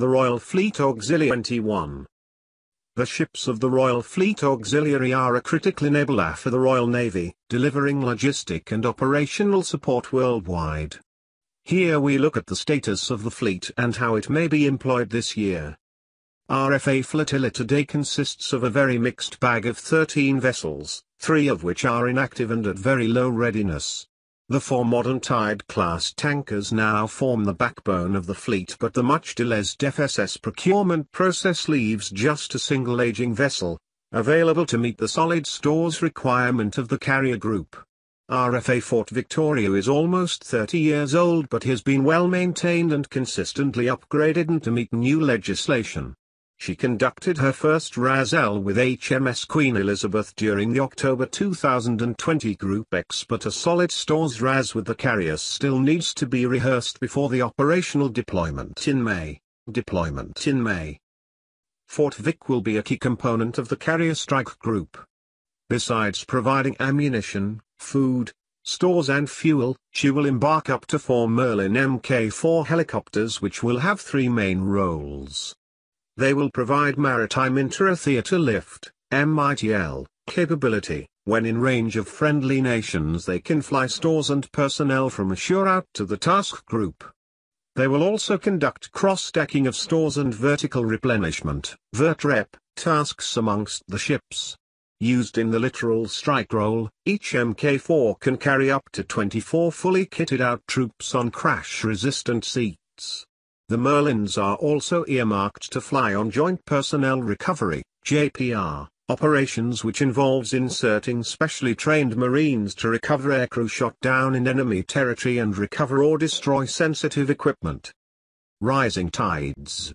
The Royal Fleet Auxiliary 21. The ships of the Royal Fleet Auxiliary are a critical enabler for the Royal Navy, delivering logistic and operational support worldwide. Here we look at the status of the fleet and how it may be employed this year. RFA Flotilla today consists of a very mixed bag of 13 vessels, 3 of which are inactive and at very low readiness. The 4 modern Tide-class tankers now form the backbone of the fleet, but the much-delayed FSS procurement process leaves just a single aging vessel, available to meet the solid stores requirement of the carrier group. RFA Fort Victoria is almost 30 years old but has been well maintained and consistently upgraded and to meet new legislation. She conducted her first RASL with HMS Queen Elizabeth during the October 2020 Group X, but a solid stores RAS with the carrier still needs to be rehearsed before the operational deployment in May. Fort Vic will be a key component of the carrier strike group. Besides providing ammunition, food, stores and fuel, she will embark up to 4 Merlin Mk4 helicopters which will have 3 main roles. They will provide maritime intra-theater lift, MITL, capability. When in range of friendly nations they can fly stores and personnel from ashore out to the task group. They will also conduct cross-stacking of stores and vertical replenishment, VertRep, tasks amongst the ships. Used in the littoral strike role, each Mk4 can carry up to 24 fully kitted out troops on crash-resistant seats. The Merlins are also earmarked to fly on Joint Personnel Recovery, JPR, operations which involves inserting specially trained Marines to recover aircrew shot down in enemy territory and recover or destroy sensitive equipment. Rising tides.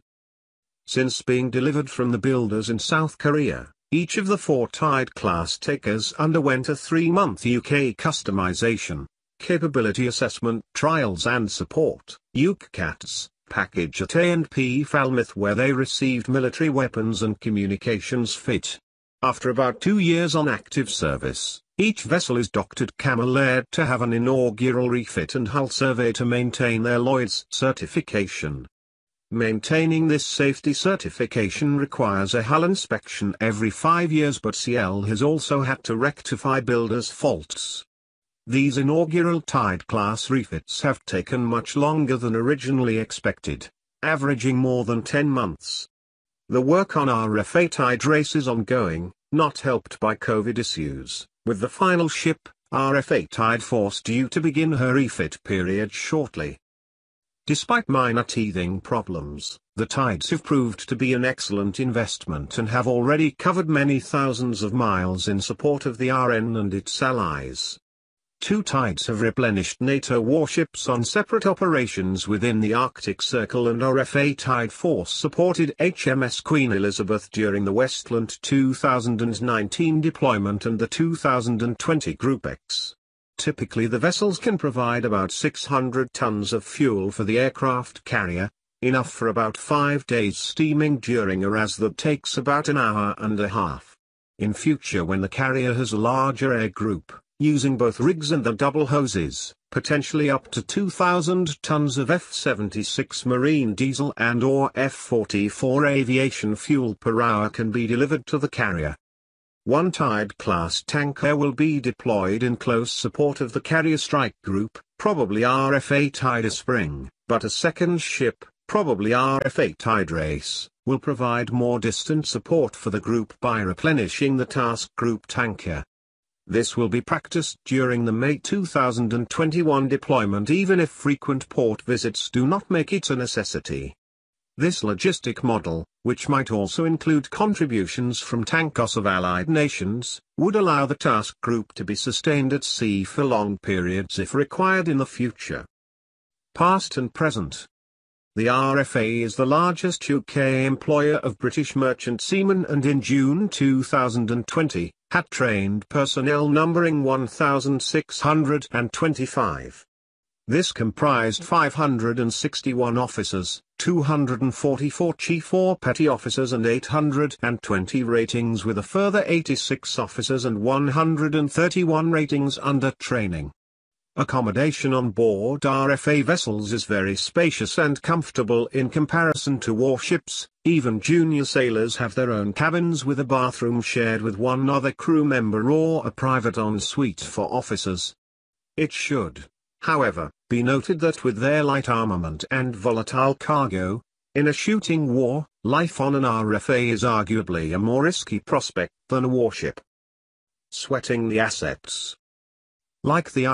Since being delivered from the builders in South Korea, each of the 4 Tide-class tankers underwent a 3-month UK customization, capability assessment trials and support, UCATS. Package at A&P Falmouth, where they received military weapons and communications fit. After about 2 years on active service, each vessel is docked at Camel Air to have an inaugural refit and hull survey to maintain their Lloyd's certification. Maintaining this safety certification requires a hull inspection every 5 years, but CL has also had to rectify builders' faults. These inaugural Tide-class refits have taken much longer than originally expected, averaging more than 10 months. The work on RFA Tide race is ongoing, not helped by COVID issues, with the final ship, RFA Tide Force, due to begin her refit period shortly. Despite minor teething problems, the Tides have proved to be an excellent investment and have already covered many thousands of miles in support of the RN and its allies. 2 Tides have replenished NATO warships on separate operations within the Arctic Circle, and RFA Tide Force supported HMS Queen Elizabeth during the Westland 2019 deployment and the 2020 Group X. Typically the vessels can provide about 600 tons of fuel for the aircraft carrier, enough for about 5 days steaming during a RAS that takes about an hour and a half. In future, when the carrier has a larger air group, using both rigs and the double hoses, potentially up to 2,000 tons of F-76 marine diesel and or F-44 aviation fuel per hour can be delivered to the carrier. 1 Tide-class tanker will be deployed in close support of the carrier strike group, probably RFA Tide Spring, but a second ship, probably RFA Tide Race, will provide more distant support for the group by replenishing the task group tanker. This will be practiced during the May 2021 deployment, even if frequent port visits do not make it a necessity. This logistic model, which might also include contributions from tankers of allied nations, would allow the task group to be sustained at sea for long periods if required in the future. Past and present. The RFA is the largest UK employer of British merchant seamen, and in June 2020, had trained personnel numbering 1,625. This comprised 561 officers, 244 chief or petty officers and 820 ratings, with a further 86 officers and 131 ratings under training. Accommodation on board RFA vessels is very spacious and comfortable in comparison to warships. Even junior sailors have their own cabins with a bathroom shared with one other crew member or a private ensuite for officers. It should, however, be noted that with their light armament and volatile cargo, in a shooting war, life on an RFA is arguably a more risky prospect than a warship. Sweating the assets. Like the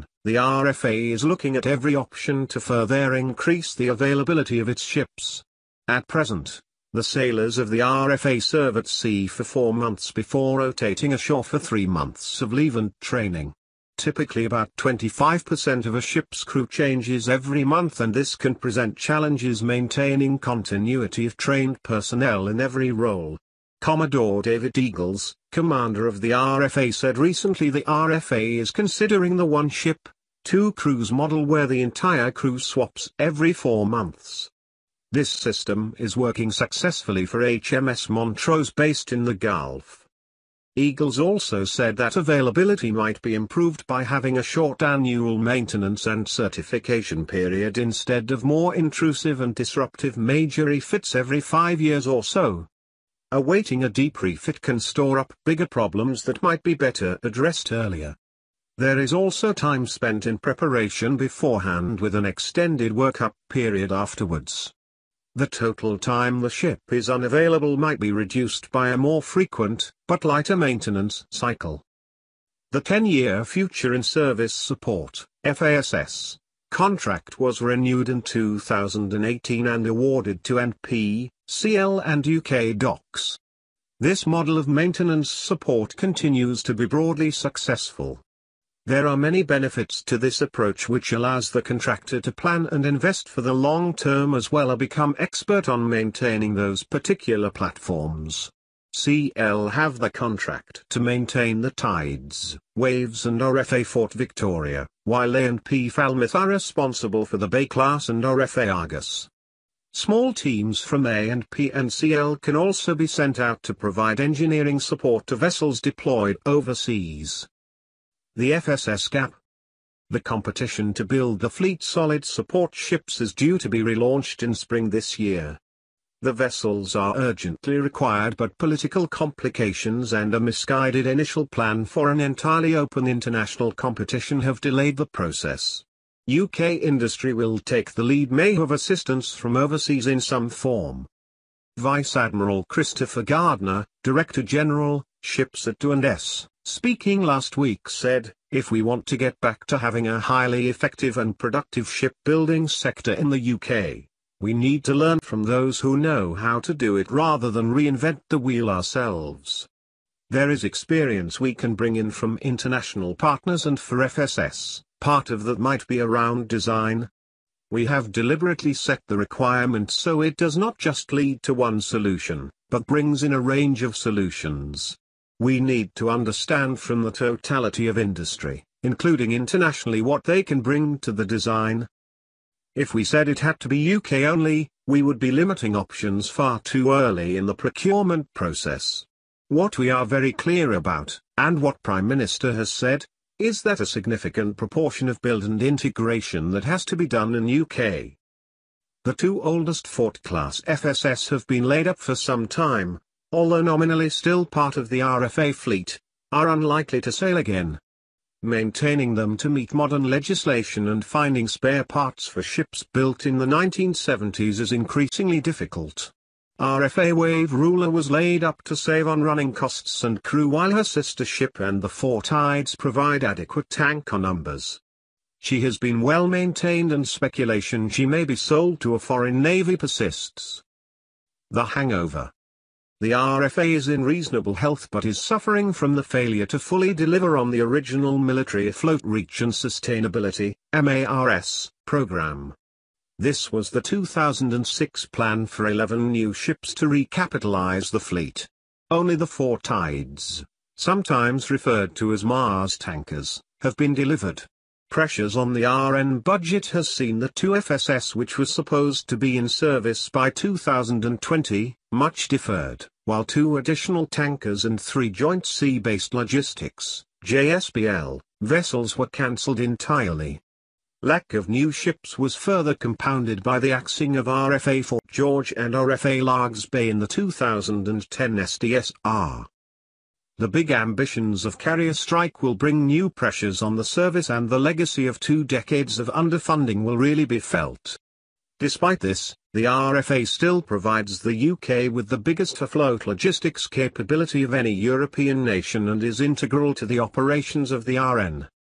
RFA is looking at every option to further increase the availability of its ships. At present, the sailors of the RFA serve at sea for 4 months before rotating ashore for 3 months of leave and training. Typically about 25% of a ship's crew changes every month, and this can present challenges maintaining continuity of trained personnel in every role. Commodore David Eagles, commander of the RFA, said recently the RFA is considering the one ship, 2 crews model where the entire crew swaps every 4 months. This system is working successfully for HMS Montrose based in the Gulf. Eagles also said that availability might be improved by having a short annual maintenance and certification period instead of more intrusive and disruptive major refits every 5 years or so. Awaiting a deep refit can store up bigger problems that might be better addressed earlier. There is also time spent in preparation beforehand with an extended workup period afterwards. The total time the ship is unavailable might be reduced by a more frequent, but lighter maintenance cycle. The 10-year Future in Service Support, FASS, contract was renewed in 2018 and awarded to NP, CL and UK Docks. This model of maintenance support continues to be broadly successful. There are many benefits to this approach, which allows the contractor to plan and invest for the long term as well as become expert on maintaining those particular platforms. CL have the contract to maintain the Tides, Waves and RFA Fort Victoria, while ANP Falmouth are responsible for the Bay Class and RFA Argus. Small teams from ANP and CL can also be sent out to provide engineering support to vessels deployed overseas. The FSS gap. The competition to build the fleet solid support ships is due to be relaunched in spring this year. The vessels are urgently required, but political complications and a misguided initial plan for an entirely open international competition have delayed the process. UK industry will take the lead, may have assistance from overseas in some form. Vice Admiral Christopher Gardner, Director General, Ships at 2&S, speaking last week, said, "If we want to get back to having a highly effective and productive shipbuilding sector in the UK, we need to learn from those who know how to do it rather than reinvent the wheel ourselves. There is experience we can bring in from international partners, and for FSS, part of that might be around design. We have deliberately set the requirement so it does not just lead to one solution, but brings in a range of solutions. We need to understand from the totality of industry, including internationally, what they can bring to the design. If we said it had to be UK only, we would be limiting options far too early in the procurement process. What we are very clear about, and what Prime Minister has said, is that a significant proportion of build and integration that has to be done in UK. The 2 oldest Fort-class FSS have been laid up for some time, although nominally still part of the RFA fleet, are unlikely to sail again. Maintaining them to meet modern legislation and finding spare parts for ships built in the 1970s is increasingly difficult. RFA Wave Ruler was laid up to save on running costs and crew, while her sister ship and the 4 Tides provide adequate tanker numbers. She has been well maintained, and speculation she may be sold to a foreign navy persists. The hangover. The RFA is in reasonable health but is suffering from the failure to fully deliver on the original Military Afloat Reach and Sustainability (MARS) program. This was the 2006 plan for 11 new ships to recapitalize the fleet. Only the 4 Tides, sometimes referred to as Mars tankers, have been delivered. Pressures on the RN budget has seen the 2 FSS, which was supposed to be in service by 2020, much deferred, while 2 additional tankers and 3 joint sea-based logistics, JSBL, vessels were cancelled entirely. Lack of new ships was further compounded by the axing of RFA Fort George and RFA Largs Bay in the 2010 SDSR. The big ambitions of carrier strike will bring new pressures on the service, and the legacy of 2 decades of underfunding will really be felt. Despite this, the RFA still provides the UK with the biggest afloat logistics capability of any European nation and is integral to the operations of the RN.